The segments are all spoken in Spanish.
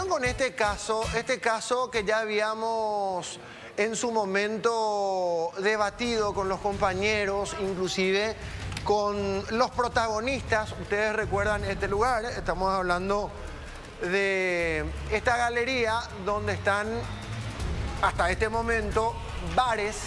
Atención con este caso que ya habíamos en su momento debatido con los compañeros, inclusive con los protagonistas. Ustedes recuerdan este lugar, estamos hablando de esta galería donde están hasta este momento bares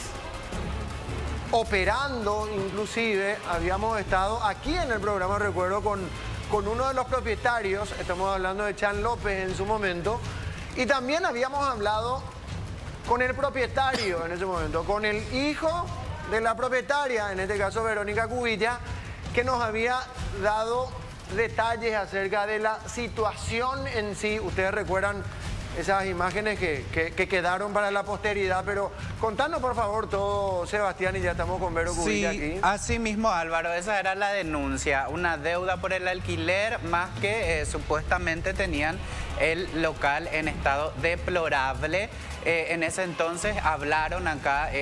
operando. Inclusive habíamos estado aquí en el programa, recuerdo, con uno de los propietarios, estamos hablando de Chan López en su momento, y también habíamos hablado con el propietario en ese momento, con el hijo de la propietaria, en este caso Verónica Cubilla, que nos había dado detalles acerca de la situación en sí. Ustedes recuerdan esas imágenes que quedaron para la posteridad, pero contanos por favor todo, Sebastián, y ya estamos con Vero Cubilla aquí. Así mismo, Álvaro, esa era la denuncia, una deuda por el alquiler, más que supuestamente tenían el local en estado deplorable. En ese entonces hablaron acá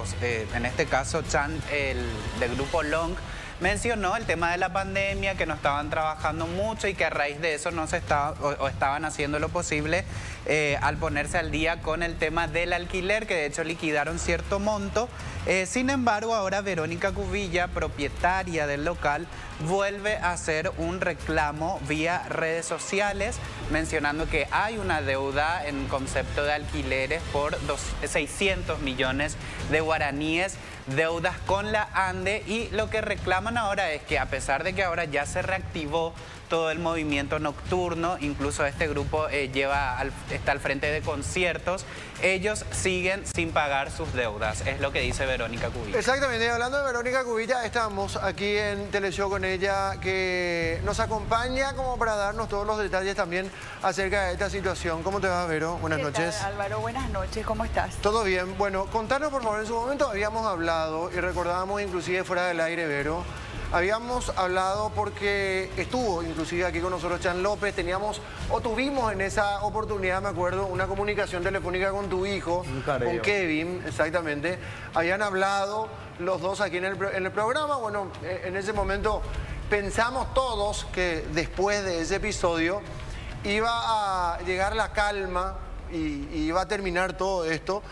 en este caso Chan, del grupo Long, mencionó el tema de la pandemia, que no estaban trabajando mucho y que a raíz de eso no se estaba, o estaban haciendo lo posible al ponerse al día con el tema del alquiler, que de hecho liquidaron cierto monto. Sin embargo, ahora Verónica Cubilla, propietaria del local, vuelve a hacer un reclamo vía redes sociales, mencionando que hay una deuda en concepto de alquileres por 600 millones de guaraníes, deudas con la ANDE, y lo que reclaman ahora es que, a pesar de que ahora ya se reactivó todo el movimiento nocturno, incluso este grupo está al frente de conciertos, ellos siguen sin pagar sus deudas, es lo que dice Verónica Cubilla. Exactamente, y hablando de Verónica Cubilla, estamos aquí en Teleshow con ella, que nos acompaña como para darnos todos los detalles también acerca de esta situación. ¿Cómo te va, Vero? Buenas noches. ¿Qué tal, Álvaro? Buenas noches, ¿cómo estás? Todo bien. Bueno, contanos por favor, en su momento habíamos hablado y recordábamos inclusive fuera del aire, Vero, habíamos hablado porque estuvo inclusive aquí con nosotros Chan López, tuvimos en esa oportunidad, me acuerdo, una comunicación telefónica con tu hijo, con Kevin, exactamente. Habían hablado los dos aquí en el programa. Bueno, en ese momento pensamos todos que después de ese episodio iba a llegar la calma y iba a terminar todo esto.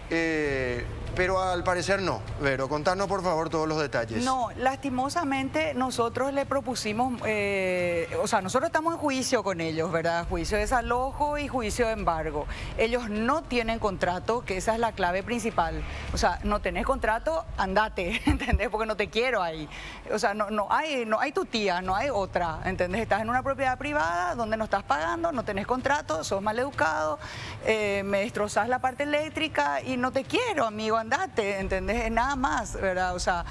Pero al parecer no. Vero, contanos por favor todos los detalles. No, lastimosamente nosotros le propusimos, o sea, nosotros estamos en juicio con ellos, ¿verdad? Juicio de desalojo y juicio de embargo. Ellos no tienen contrato, que esa es la clave principal. O sea, no tenés contrato, andate, ¿entendés? Porque no te quiero ahí. O sea, no hay tu tía, no hay otra, ¿entendés? Estás en una propiedad privada donde no estás pagando, no tenés contrato, sos maleducado, me destrozás la parte eléctrica y no te quiero, amigo, andate, ¿entendés? Nada más, ¿verdad? O sea,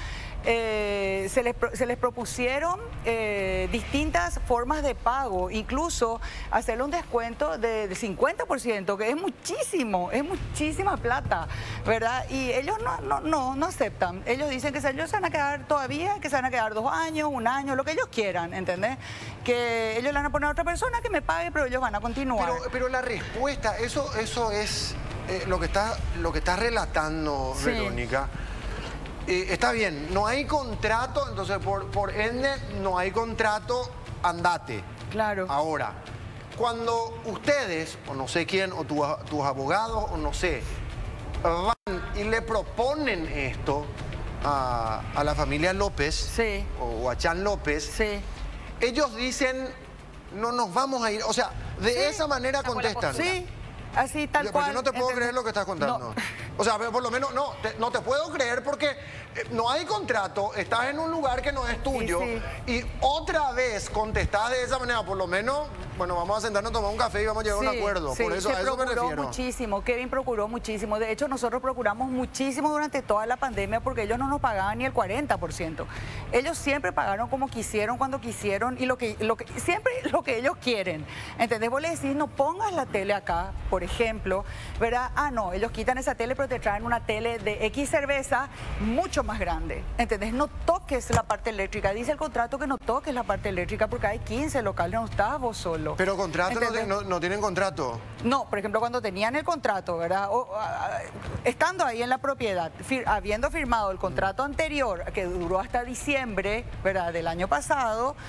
se les propusieron distintas formas de pago, incluso hacerle un descuento de 50%, que es muchísimo, es muchísima plata, ¿verdad? Y ellos no aceptan. Ellos dicen que ellos se van a quedar todavía, que se van a quedar 2 años, 1 año, lo que ellos quieran, ¿entendés? Que ellos le van a poner a otra persona que me pague, pero ellos van a continuar. Pero la respuesta, eso es lo que está relatando, sí, Verónica. Está bien, no hay contrato, entonces por ende no hay contrato, andate. Claro. Ahora, cuando ustedes, o no sé quién, o tus abogados, o no sé, van y le proponen esto a la familia López, sí, o a Chan López, sí, ellos dicen, no nos vamos a ir, o sea, de, sí, esa manera contestan. Sí. Así, tal cual. Yo no te puedo creer lo que estás contando. No. O sea, por lo menos no te puedo creer porque no hay contrato, estás en un lugar que no es tuyo, sí, y otra vez contestás de esa manera. Por lo menos, bueno, vamos a sentarnos a tomar un café y vamos a llegar a un acuerdo. Sí, por eso, a eso me refiero. Muchísimo, Kevin procuró muchísimo. De hecho, nosotros procuramos muchísimo durante toda la pandemia porque ellos no nos pagaban ni el 40%. Ellos siempre pagaron como quisieron, cuando quisieron y siempre lo que ellos quieren. ¿Entendés? Vos le decís, no pongas la tele acá, por ejemplo, ¿verdad? Ah, no, ellos quitan esa tele, pero te traen una tele de X cerveza mucho más grande. ¿Entendés? No toques la parte eléctrica. Dice el contrato que no toques la parte eléctrica porque hay 15 locales, no estás vos solo. Pero contrato, no tienen contrato. No, por ejemplo, cuando tenían el contrato, ¿verdad? Estando ahí en la propiedad, habiendo firmado el contrato anterior, que duró hasta diciembre, ¿verdad?, del año pasado,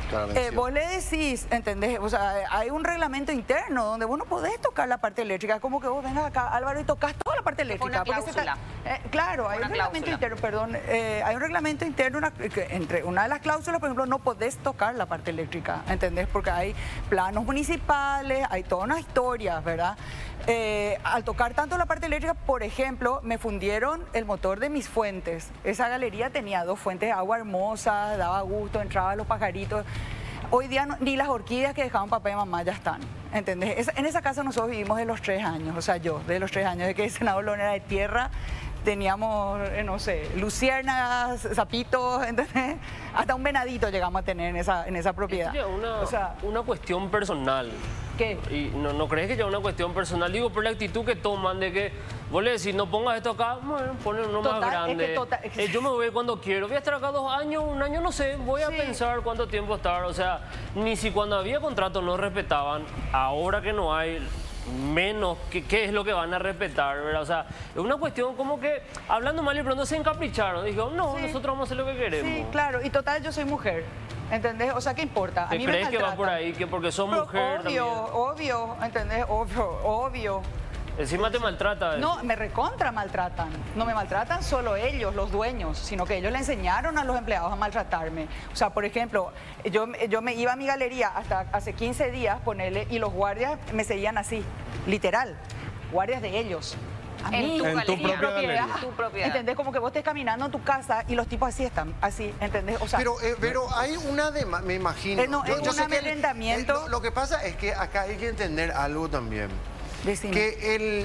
Vos le decís, ¿entendés? O sea, hay un reglamento interno donde vos no podés tocar la parte eléctrica. Es como que vos vengas acá, Álvaro, y tocas toda la parte eléctrica. Una cláusula. Claro, hay un reglamento interno, perdón. Hay un reglamento interno, entre una de las cláusulas, por ejemplo, no podés tocar la parte eléctrica, ¿entendés? Porque hay planos municipales, hay toda una historia, ¿verdad? Al tocar tanto la parte eléctrica, por ejemplo, me fundieron el motor de mis fuentes. Esa galería tenía 2 fuentes de agua hermosas, daba gusto, entraban los pajaritos. Hoy día ni las orquídeas que dejaban papá y mamá ya están, ¿entendés? En esa casa nosotros vivimos de los 3 años, o sea, yo, de los 3 años, de que el senador León era de tierra, teníamos, no sé, luciérnagas, sapitos, ¿entendés? Hasta un venadito llegamos a tener en esa propiedad. Una cuestión personal. ¿Qué? Y no crees que ya es una cuestión personal, digo, por la actitud que toman de que vos le decís, no pongas esto acá, bueno, ponen uno más grande. Yo me voy cuando quiero, voy a estar acá 2 años, 1 año, no sé, voy a pensar cuánto tiempo estar, o sea, ni si cuando había contrato no respetaban, ahora que no hay, menos, ¿qué es lo que van a respetar, ¿verdad? O sea, es una cuestión como que, hablando mal y pronto se encapricharon, dijeron, no, nosotros vamos a hacer lo que queremos. Sí, claro, y total, yo soy mujer. ¿Entendés? O sea, ¿qué importa? ¿Te crees que va por ahí? Que porque sos mujer también. Obvio, ¿entendés? Obvio. Encima te maltrata. No, me recontra maltratan. No me maltratan solo ellos, los dueños, sino que ellos le enseñaron a los empleados a maltratarme. O sea, por ejemplo, yo me iba a mi galería hasta hace 15 días, ponerle, y los guardias me seguían así, literal, guardias de ellos. En tu propiedad. ¿Entendés? Como que vos estés caminando en tu casa y los tipos así están, así, ¿entendés? O sea, pero hay una me imagino. No, es un amedrentamiento. Lo que pasa es que acá hay que entender algo también. Decime. Que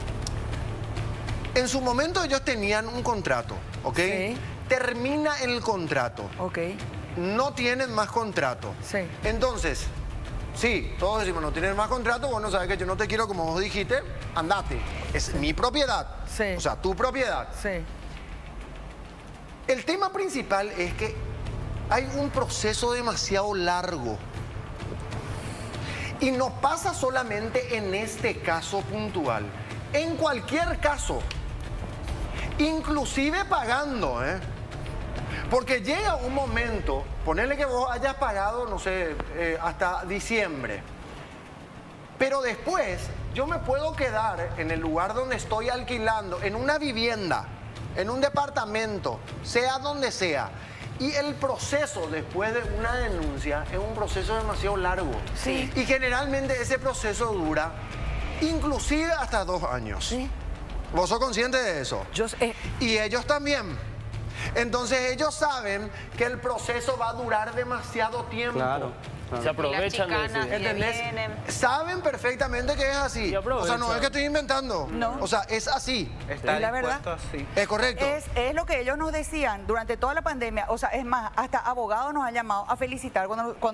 en su momento ellos tenían un contrato, ¿ok? Sí. Termina el contrato. Ok. No tienen más contrato. Sí. Entonces, sí, todos decimos, no tienen más contrato, vos no sabes que yo no te quiero, como vos dijiste, andate. Es mi propiedad. Sí. O sea, tu propiedad. Sí. El tema principal es que hay un proceso demasiado largo. Y no pasa solamente en este caso puntual. En cualquier caso, inclusive pagando, porque llega un momento, ponerle que vos hayas pagado, no sé, hasta diciembre. Pero después yo me puedo quedar en el lugar donde estoy alquilando, en una vivienda, en un departamento, sea donde sea. Y el proceso después de una denuncia es un proceso demasiado largo. Sí. Y generalmente ese proceso dura inclusive hasta 2 años. Sí. ¿Vos sos consciente de eso? Y ellos también. Entonces ellos saben que el proceso va a durar demasiado tiempo. Claro. Se aprovechan de eso. ¿Entendés? Saben perfectamente que es así. O sea, no es que estoy inventando. No. O sea, es así. Está la verdad. así. Es correcto. Es lo que ellos nos decían durante toda la pandemia. O sea, es más, hasta abogados nos han llamado a felicitar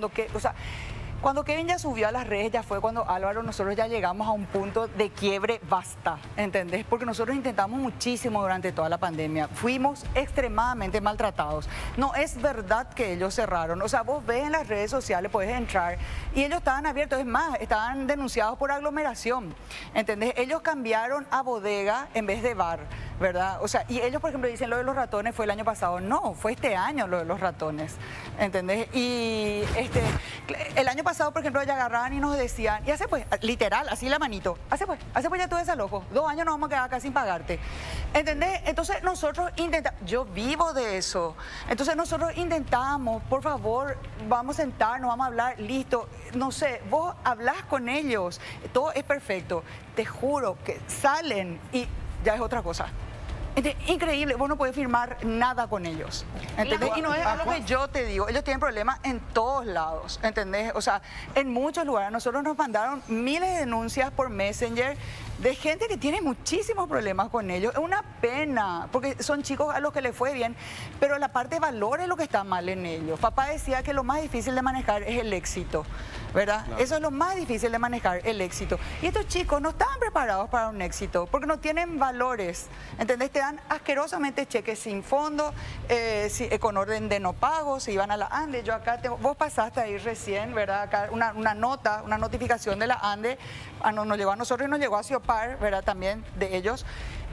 cuando Kevin ya subió a las redes, ya fue cuando Álvaro, nosotros ya llegamos a un punto de quiebre, basta, ¿entendés? Porque nosotros intentamos muchísimo durante toda la pandemia, fuimos extremadamente maltratados. No es verdad que ellos cerraron, o sea, vos ves en las redes sociales, puedes entrar, y ellos estaban abiertos, es más, estaban denunciados por aglomeración, ¿entendés? Ellos cambiaron a bodega en vez de bar, ¿verdad? O sea, y ellos, por ejemplo, dicen lo de los ratones fue el año pasado, no, fue este año lo de los ratones, ¿entendés? Y el año pasado, por ejemplo, ya agarraban y nos decían, y hace pues, literal, así la manito, hace pues ya tú desalojo, 2 años nos vamos a quedar acá sin pagarte, ¿entendés? Entonces nosotros intentamos, yo vivo de eso, entonces nosotros intentamos, por favor, vamos a sentarnos, vamos a hablar, listo, no sé, vos hablás con ellos, todo es perfecto, te juro que salen y ya es otra cosa. Increíble, vos no podés firmar nada con ellos, ¿entendés? Y no es algo que yo te digo, ellos tienen problemas en todos lados, ¿entendés? O sea, en muchos lugares, nosotros nos mandaron miles de denuncias por Messenger de gente que tiene muchísimos problemas con ellos. Es una pena, porque son chicos a los que les fue bien, pero la parte de valor es lo que está mal en ellos. Papá decía que lo más difícil de manejar es el éxito, ¿verdad? Claro. Eso es lo más difícil de manejar, el éxito. Y estos chicos no estaban preparados para un éxito, porque no tienen valores, ¿entendés? Te dan asquerosamente cheques sin fondo, con orden de no pago, se iban a la ANDE. Yo acá tengo, vos pasaste ahí recién, ¿verdad? Acá una notificación de la ANDE, nos llegó a nosotros y nos llegó a Ciopar, ¿verdad? También de ellos.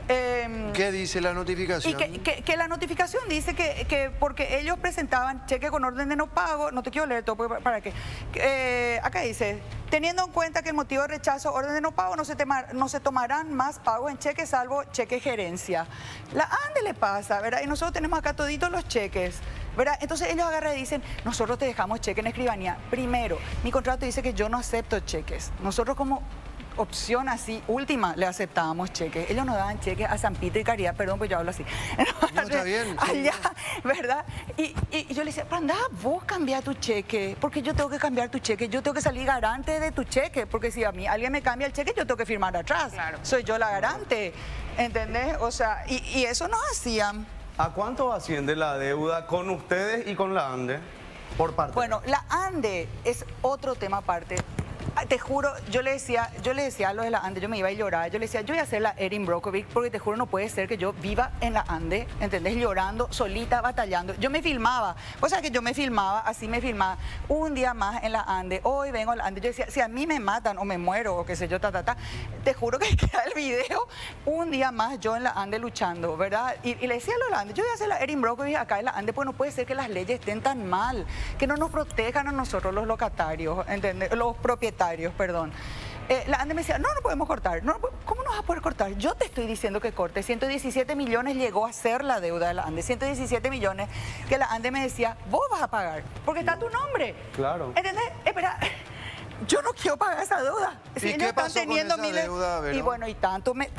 ¿Qué dice la notificación? Y que la notificación dice que porque ellos presentaban cheque con orden de no pago, no te quiero leer todo, ¿para qué? Acá dice, teniendo en cuenta que el motivo de rechazo, orden de no pago, no se tomarán más pagos en cheque salvo cheque gerencia. La ANDE le pasa, ¿verdad? Y nosotros tenemos acá toditos los cheques, ¿verdad? Entonces ellos agarran y dicen, nosotros te dejamos cheque en escribanía. Primero, mi contrato dice que yo no acepto cheques. Nosotros como opción así, última, le aceptábamos cheques. Ellos nos daban cheques a San Pito y Caridad, perdón, pues yo hablo así. No, está bien. Allá, ¿verdad? Y yo le decía, pero anda, vos cambiá tu cheque, porque yo tengo que cambiar tu cheque, yo tengo que salir garante de tu cheque, porque si a mí alguien me cambia el cheque, yo tengo que firmar atrás. Claro. Soy yo la garante, ¿entendés? O sea, y eso nos hacían. ¿A cuánto asciende la deuda con ustedes y con la ANDE? Por parte. Bueno, la ANDE es otro tema aparte. Te juro, yo le decía a los de la ANDE, yo me iba a llorar, yo le decía, yo voy a hacer la Erin Brockovich porque te juro no puede ser que yo viva en la ANDE, ¿entendés? Llorando, solita, batallando. Yo me filmaba, o sea que yo me filmaba, así me filmaba, un día más en la ANDE, hoy vengo a la ANDE, yo decía, si a mí me matan o me muero o qué sé yo, te juro que queda el video, un día más yo en la ANDE luchando, ¿verdad? Y le decía a los de la ANDE, yo voy a hacer la Erin Brockovich acá en la ANDE porque no puede ser que las leyes estén tan mal, que no nos protejan a nosotros los locatarios, ¿entendés? Los propietarios. Perdón. La ANDE me decía, no podemos cortar. No, ¿cómo no vas a poder cortar? Yo te estoy diciendo que corte. 117 millones llegó a ser la deuda de la ANDE. 117 millones que la ANDE me decía, vos vas a pagar, porque está tu nombre. Claro. ¿Entendés? Espera, yo no quiero pagar esa deuda. Si ¿Y qué pasó con esa deuda, Vero? Y bueno, y tanto me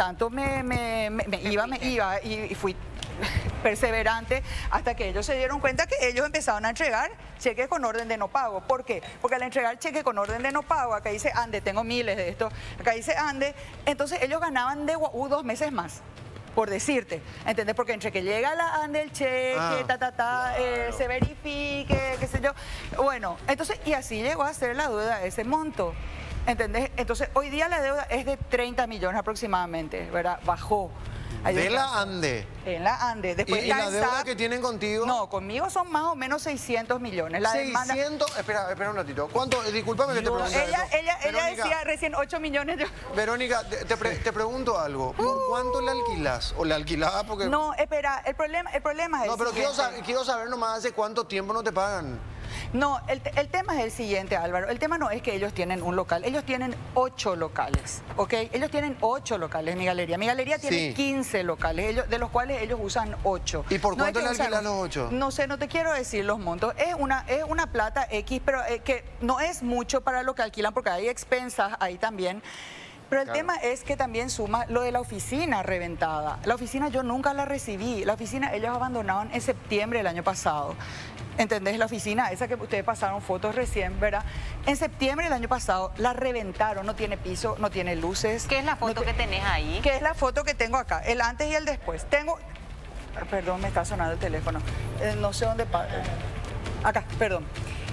iba y fui perseverante hasta que ellos se dieron cuenta que ellos empezaron a entregar cheques con orden de no pago. ¿Por qué? Porque al entregar cheques con orden de no pago, acá dice ANDE, tengo miles de estos, acá dice ANDE, entonces ellos ganaban de UAU 2 meses más. Por decirte, ¿entendés? Porque entre que llega la ANDE el cheque, claro. Se verifique, qué sé yo. Bueno, entonces, y así llegó a ser la deuda ese monto, ¿entendés? Entonces, hoy día la deuda es de 30 millones aproximadamente, ¿verdad? Bajó. ¿De la ANDE? En la ANDE. Después ¿Y la deuda que tienen contigo? No, conmigo son más o menos 600 millones. La 600, demanda... espera un ratito. ¿Cuánto? Discúlpame que te pregunte ella decía recién 8 millones. Verónica, te pregunto algo. ¿Por cuánto le alquilás? ¿O le alquilaba porque...? No, espera, el problema es no, pero quiero saber nomás hace cuánto tiempo no te pagan. No, el tema es el siguiente, Álvaro. El tema no es que ellos tienen un local. Ellos tienen 8 locales, ¿ok? Ellos tienen 8 locales, mi galería. Mi galería tiene 15 locales, de los cuales ellos usan 8. ¿Y por cuánto le alquilan los 8? No sé, no te quiero decir los montos. Es una plata X, pero que no es mucho para lo que alquilan porque hay expensas ahí también. Pero el tema es que también suma lo de la oficina reventada. La oficina yo nunca la recibí. La oficina ellos abandonaron en septiembre del año pasado. ¿Entendés? La oficina, esa que ustedes pasaron fotos recién, ¿verdad? En septiembre del año pasado la reventaron, no tiene piso, no tiene luces. ¿Qué es la foto que tenés ahí? ¿Qué es la foto que tengo acá? El antes y el después. Tengo... Perdón, me está sonando el teléfono. No sé dónde... Acá, perdón.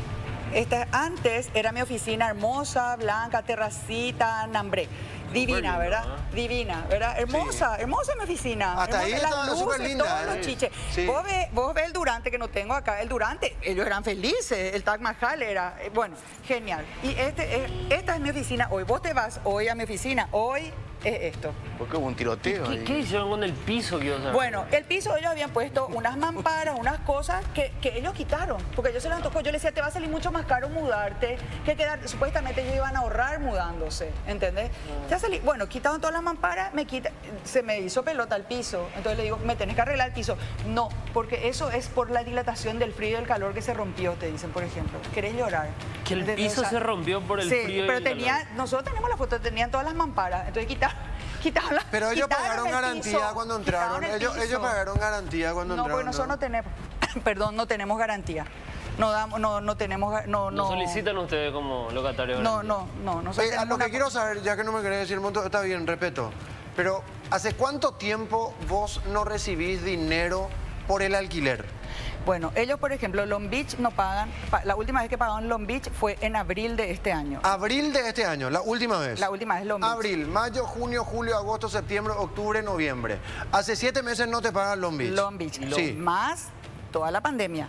Antes era mi oficina hermosa, blanca, terracita, Nambré. Divina, ¿verdad? Divina, ¿verdad? Hermosa, hermosa mi oficina. Hasta ahí está súper linda. Todos los chiches. Sí. Vos ves el Durante que no tengo acá. El Durante, ellos eran felices. El Taj Mahal era, bueno, genial. Y esta es mi oficina hoy. Vos te vas hoy a mi oficina. Hoy es esto. Porque hubo un tiroteo. ¿Qué hicieron con el piso? Bueno, el piso ellos habían puesto unas mamparas, unas cosas que ellos quitaron. Porque yo se los tocó. Yo les decía, te va a salir mucho más caro mudarte que quedar. Supuestamente ellos iban a ahorrar mudándose, ¿entendés? Ya salí. Bueno, quitaron todas las mamparas, se me hizo pelota el piso. Entonces le digo, me tenés que arreglar el piso. No, porque eso es por la dilatación del frío y del calor que se rompió, te dicen, por ejemplo. ¿Querés llorar? Que el piso se rompió por el frío y el calor. Nosotros tenemos la foto, tenían todas las mamparas. Entonces quitaron las... Pero ellos pagaron garantía cuando entraron. Ellos pagaron garantía cuando entraron. No, porque nosotros no tenemos... Perdón, no tenemos garantía. No tenemos... ¿No solicitan ustedes como locatarios? No. Lo que quiero saber, ya que no me querés decir el monto, está bien, respeto. Pero, ¿hace cuánto tiempo vos no recibís dinero por el alquiler? Bueno, ellos, por ejemplo, Long Beach no pagan... La última vez que pagaron Long Beach fue en abril de este año. ¿Abril de este año? ¿La última vez? La última vez Long Beach. Abril, mayo, junio, julio, agosto, septiembre, octubre, noviembre. Hace 7 meses no te pagan Long Beach. Long Beach. Sí. Más toda la pandemia.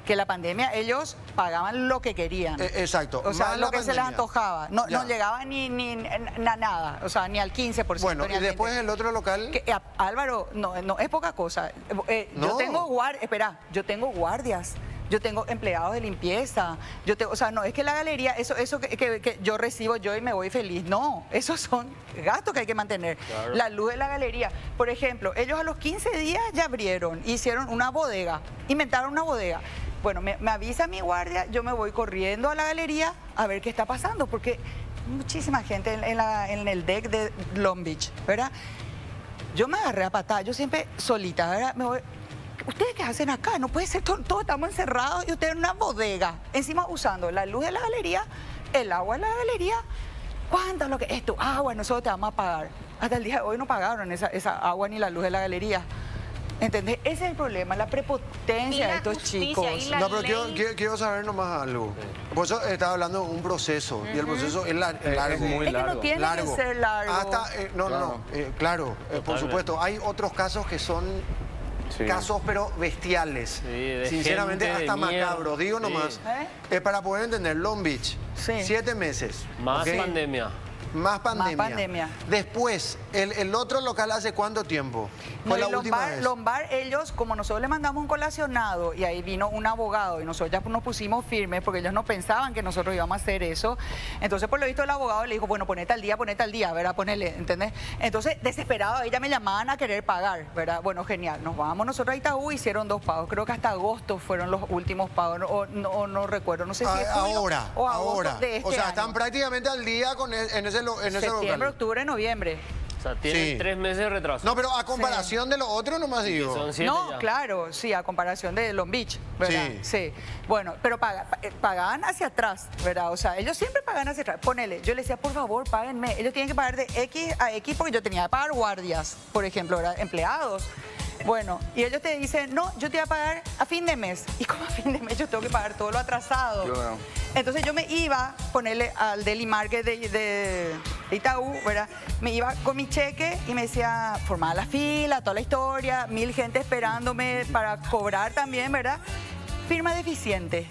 que la pandemia ellos pagaban lo que querían. Exacto. O sea, más lo que pandemia. se les antojaba. No llegaba ni nada, o sea, ni al 15%. Bueno, y después el otro local... Álvaro, no es poca cosa. No. Yo tengo guardias. Yo tengo empleados de limpieza, o sea, no es que la galería, eso que yo recibo yo y me voy feliz, no, esos son gastos que hay que mantener. Claro. La luz de la galería, por ejemplo, ellos a los 15 días ya abrieron, hicieron una bodega, inventaron una bodega. Bueno, me avisa mi guardia, yo me voy corriendo a la galería a ver qué está pasando, porque muchísima gente en el deck de Long Beach, ¿verdad? Yo me agarré a patada, yo siempre solita, ¿verdad? Me voy... ¿Ustedes qué hacen acá? No puede ser, todos estamos encerrados y ustedes en una bodega. Encima usando la luz de la galería, el agua de la galería. ¿Cuánto es lo que es tu agua? Nosotros te vamos a pagar. Hasta el día de hoy no pagaron esa agua ni la luz de la galería. ¿Entendés? Ese es el problema, la prepotencia de estos chicos. No, pero quiero saber nomás algo. Por eso estaba hablando de un proceso. Y el proceso es largo. Es muy largo. Es que no tiene que ser largo. Claro, por supuesto. Hay otros casos que son... Sí. Casos pero bestiales, sinceramente hasta macabros, digo nomás, para poder entender, Long Beach, 7 meses. Más pandemia. Más pandemia. Después, ¿el otro local hace cuánto tiempo? ¿Fue la última vez? Lombard, ellos, como nosotros le mandamos un colacionado y ahí vino un abogado y nosotros ya nos pusimos firmes porque ellos no pensaban que nosotros íbamos a hacer eso. Entonces, por lo visto, el abogado le dijo, bueno, ponete al día, ¿verdad? Ponele, ¿entendés? Entonces, desesperado, ella me llamaban a querer pagar, ¿verdad? Bueno, genial. Nos vamos nosotros a Itaú, hicieron 2 pagos. Creo que hasta agosto fueron los últimos pagos, no recuerdo. No sé si es ahora. de este o sea, año. Están prácticamente al día en ese Septiembre, local. octubre, noviembre. O sea, tienen 3 meses de retraso. No, pero a comparación de lo otro nomás digo. Son 7 ya. Claro, sí, a comparación de Long Beach, ¿verdad? Sí. Bueno, pero pagaban hacia atrás, ¿verdad? O sea, ellos siempre pagan hacia atrás. Ponele, yo les decía, por favor, páguenme. Ellos tienen que pagar de X a X porque yo tenía que pagar guardias, por ejemplo, ¿verdad? Empleados. Bueno, y ellos te dicen, no, yo te voy a pagar a fin de mes. Y como a fin de mes yo tengo que pagar todo lo atrasado. Claro. Entonces yo me iba, ponerle al Deli Market de Itaú, ¿verdad? Me iba con mi cheque y me decía, formaba la fila, toda la historia, 1000 gente esperándome para cobrar también, ¿verdad? Firma deficiente.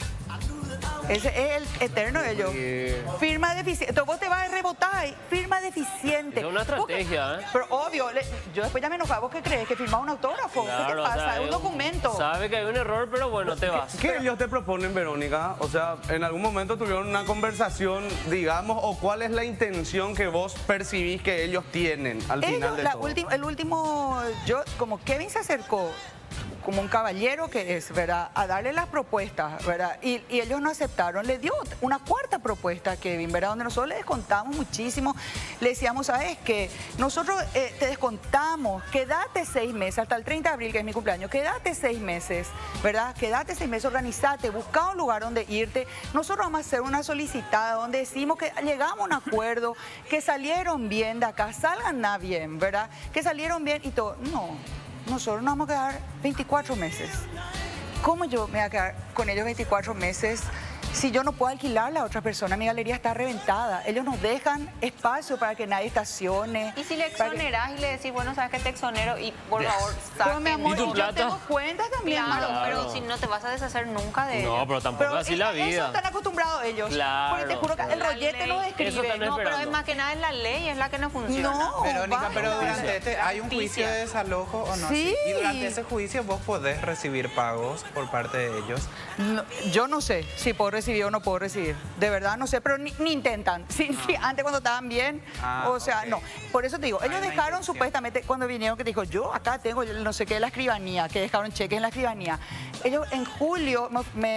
Ese es el eterno de ellos. Firma deficiente. Entonces vos te vas a rebotar, firma deficiente. Es una estrategia, Pero obvio, yo después ya me enojaba. ¿Vos qué crees? ¿Que firmaba un autógrafo? Claro, ¿qué te pasa? O sea, es un documento. Sabe que hay un error, pero bueno, te vas. ¿Qué ellos te proponen, Verónica? O sea, ¿en algún momento tuvieron una conversación, digamos, o cuál es la intención que vos percibís que ellos tienen al final de todo? El último, como Kevin se acercó, como un caballero que es, ¿verdad? A darle las propuestas, ¿verdad? Y ellos no aceptaron. Le dio una 4ª propuesta a Kevin, ¿verdad? Donde nosotros le descontamos muchísimo. Le decíamos, ¿sabes qué? Nosotros te descontamos, quédate 6 meses, hasta el 30 de abril, que es mi cumpleaños, quédate 6 meses, ¿verdad? Quédate 6 meses, organizate, busca un lugar donde irte. Nosotros vamos a hacer una solicitada donde decimos que llegamos a un acuerdo, que salieron bien de acá, salgan bien, ¿verdad? Que salieron bien y todo. No. Nosotros nos vamos a quedar 24 meses. ¿Cómo yo me voy a quedar con ellos 24 meses si yo no puedo alquilarla a otra persona? Mi galería está reventada. Ellos nos dejan espacio para que nadie estacione. Y si le exonerás y le decís, bueno, sabes que te exonero y por favor, Pero, mi amor, ¿Y tu plata? Yo tengo cuentas también. Claro, pero si no te vas a deshacer nunca de ellos. No, pero tampoco así la vida. Eso están acostumbrados ellos. Claro. Porque te juro que el rollete nos describe. No, pero es más que nada es la ley, es la que no funciona. No, Verónica, pero durante ¿hay un juicio de desalojo o no? Sí. Y durante ese juicio vos podés recibir pagos por parte de ellos. No, yo no sé si puedo recibir o no puedo recibir. De verdad no sé, pero ni intentan. Sí, antes cuando estaban bien, o sea, no. Por eso te digo, ellos dejaron supuestamente, cuando vinieron, que dijo, yo acá tengo no sé qué de la escribanía, que dejaron cheques en la escribanía. Ellos en julio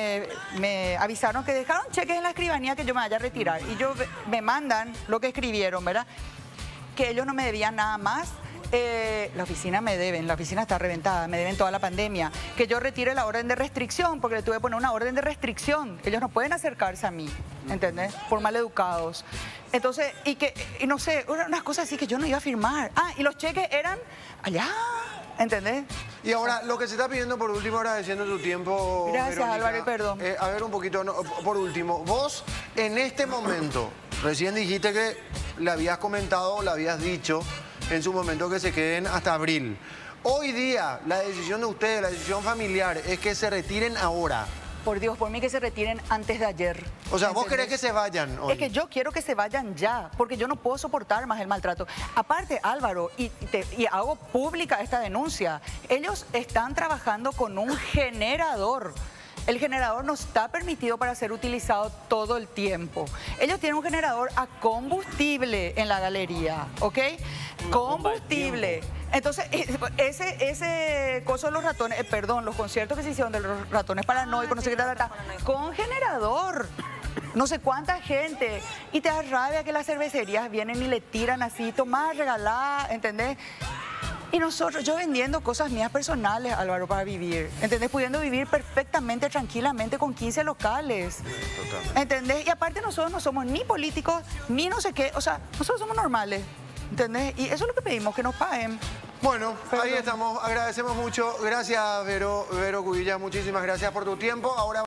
me avisaron que dejaron cheques en la escribanía que yo me vaya a retirar. Y me mandan lo que escribieron, ¿verdad? Que ellos no me debían nada más. La oficina me deben, la oficina está reventada, me deben toda la pandemia, que yo retire la orden de restricción, porque le tuve que poner una orden de restricción, ellos no pueden acercarse a mí, ¿entendés? Por maleducados. Entonces, y no sé, unas cosas así que yo no iba a firmar. Y los cheques eran allá, ¿entendés? Y ahora, lo que se está pidiendo por último, agradeciendo tu tiempo, Gracias, Verónica, Álvaro, y perdón. A ver un poquito, por último, vos en este momento, recién dijiste que le habías comentado, le habías dicho en su momento que se queden hasta abril. Hoy día, la decisión de ustedes, la decisión familiar, es que se retiren ahora. por Dios, por mí que se retiren antes de ayer. O sea, ¿vos querés que se vayan hoy? Es que yo quiero que se vayan ya, porque yo no puedo soportar más el maltrato. Aparte, Álvaro, y hago pública esta denuncia, ellos están trabajando con un generador. El generador no está permitido para ser utilizado todo el tiempo. Ellos tienen un generador a combustible en la galería, ¿ok? Combustible. Entonces, ese coso de los ratones, perdón, los conciertos que se hicieron de los ratones paranoicos, no sé qué tal, con generador. No sé cuánta gente. Y te da rabia que las cervecerías vienen y le tiran así, tomar, regalar, ¿entendés? Y nosotros, yo vendiendo cosas mías personales, Álvaro, para vivir, ¿entendés? Pudiendo vivir perfectamente, tranquilamente, con 15 locales, ¿entendés? Y aparte nosotros no somos ni políticos, ni no sé qué, o sea, nosotros somos normales, ¿entendés? Y eso es lo que pedimos, que nos paguen. Bueno, ahí estamos, agradecemos mucho. Gracias, Vero Cubilla, muchísimas gracias por tu tiempo. Ahora